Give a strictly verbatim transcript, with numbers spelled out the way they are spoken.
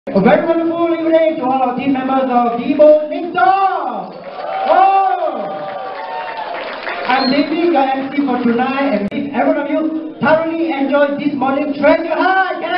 A very wonderful evening to all our team members of Debo Next Door. Oh! I'm David, your M C for tonight, and if every one of you thoroughly enjoyed this morning treasure hunt.